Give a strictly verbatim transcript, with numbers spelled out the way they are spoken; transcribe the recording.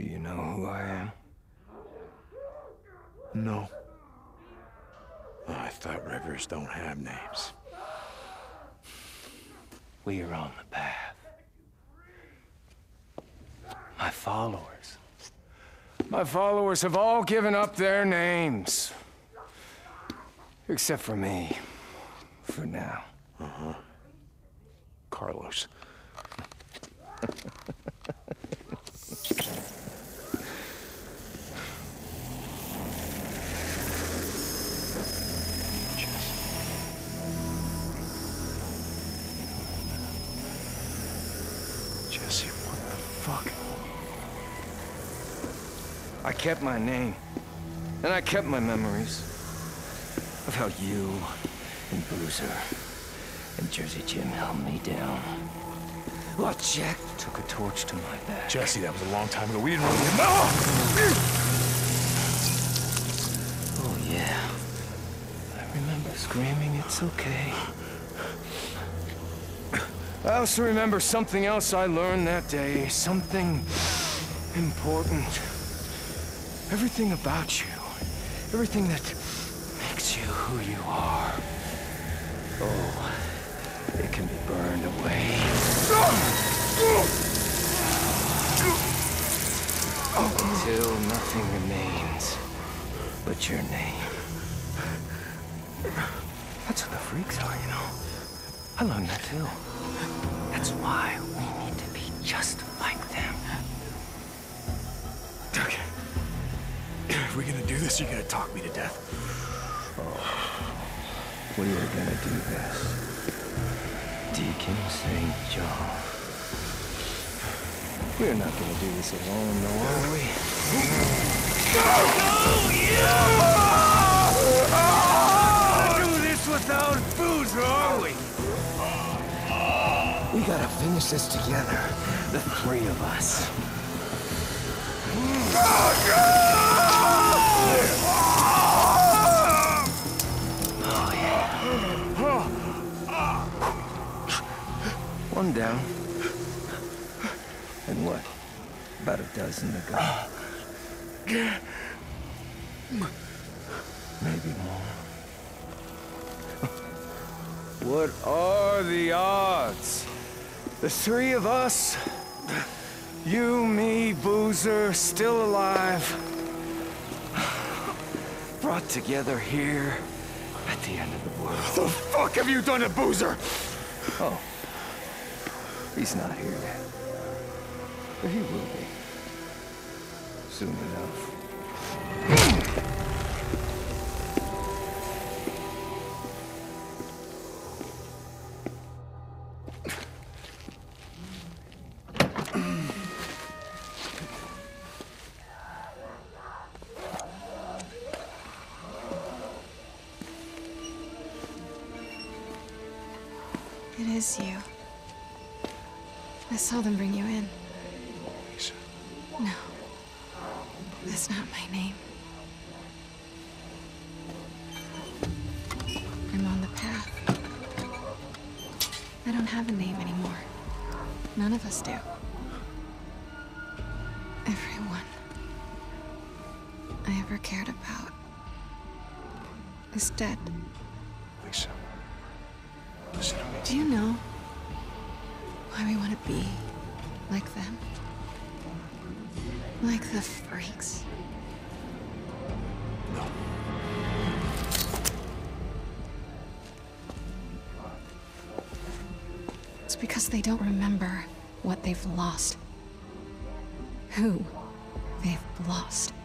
Do you know who I am? No. Oh, I thought rivers don't have names. We are on the path. My followers. My followers have all given up their names. Except for me. For now. Uh-huh. Carlos. Jesse, what the fuck? I kept my name. And I kept my memories. Of how you and Boozer and Jersey Jim held me down. While Jack took a torch to my back. Jesse, that was a long time ago. We didn't really... Oh! Oh, yeah. I remember screaming, it's okay. I also remember something else I learned that day. Something important. Everything about you. Everything that makes you who you are. Oh, it can be burned away. Until nothing remains but your name. That's what the freaks are, you know. I learned that too. That's why we need to be just like them. Okay. If we're gonna do this, you're gonna talk me to death. Oh, we are gonna do this. Deacon Saint John. We're not gonna do this alone, though, are we? Oh, yeah! We'll do this without Boozer, are we? We gotta finish this together. The three of us. Oh, yeah. One down. And what? About a dozen to go. Maybe more. What are the odds? The three of us, you, me, Boozer, still alive, brought together here at the end of the world. What the fuck have you done to Boozer? Oh, he's not here yet, but he will be soon enough. It is you. I saw them bring you in. Lisa. No. That's not my name. I'm on the path. I don't have a name anymore. None of us do. Everyone I ever cared about is dead. Lisa. Listen to me. Do you know why we want to be like them? Like the freaks? No. It's because they don't remember what they've lost. Who they've lost.